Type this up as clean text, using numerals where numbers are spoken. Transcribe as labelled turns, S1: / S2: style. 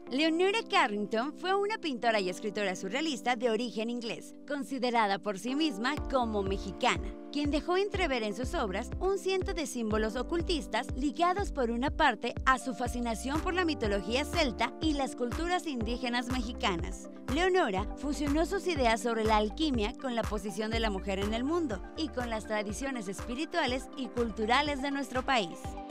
S1: Leonora Carrington fue una pintora y escritora surrealista de origen inglés, considerada por sí misma como mexicana, quien dejó entrever en sus obras un ciento de símbolos ocultistas ligados por una parte a su fascinación por la mitología celta y las culturas indígenas mexicanas. Leonora fusionó sus ideas sobre la alquimia con la posición de la mujer en el mundo y con las tradiciones espirituales y culturales de nuestro país.